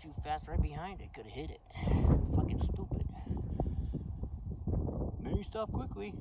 too fast right behind it. Could have hit it. Fucking stupid. Maybe stop quickly.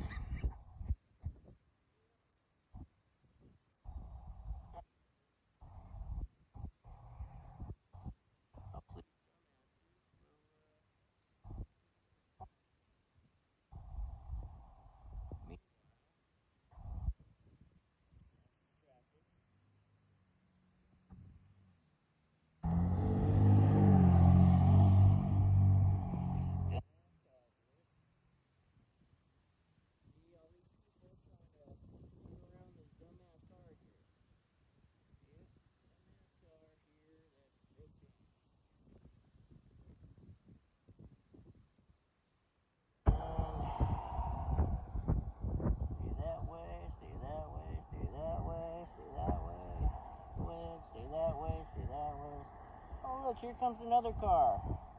Look, here comes another car.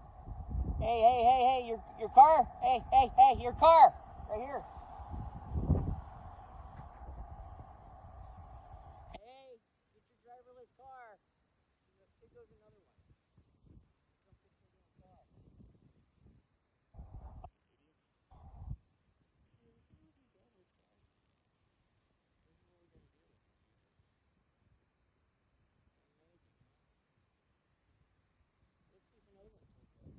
Hey, your car? Hey, your car! Right here. Hey, get your driverless car. Here goes another one. Come fix my damn car. This is what we're gonna do. Let's see if another one pulls up.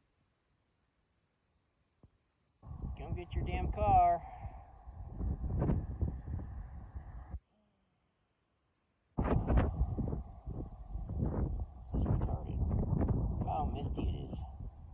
Come get your damn car. This is retarded. How misty it is.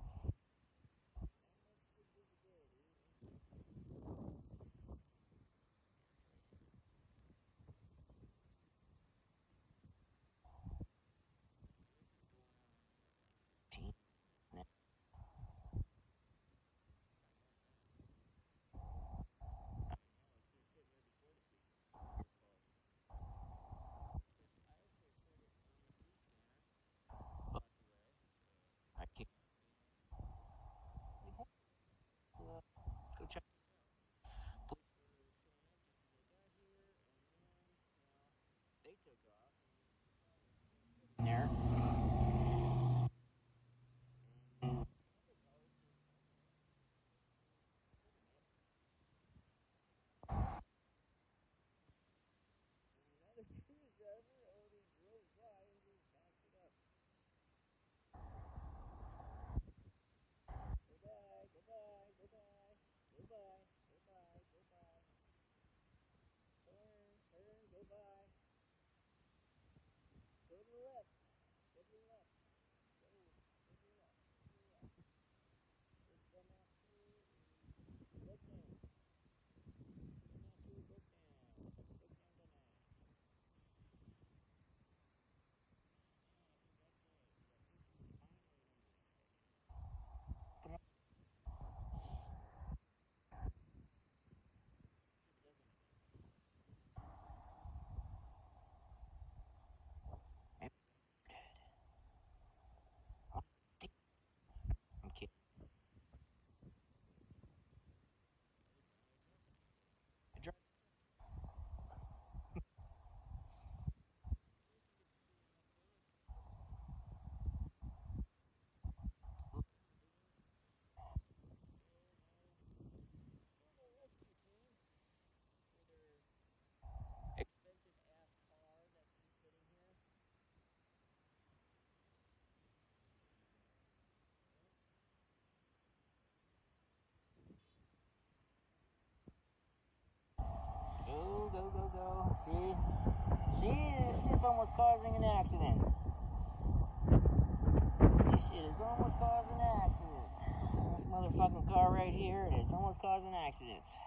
I can't. Let's go check. They took off. There. Go to the left. Go to the left. Go to the left. This dumbass here is broke down. Dumbass here broke down. Broke down dumbass. I'm kidding. Expensive ass car that's just sitting here. Go. See? It's almost causing an accident. This shit is almost causing an accident. This motherfucking car right here is almost causing accidents.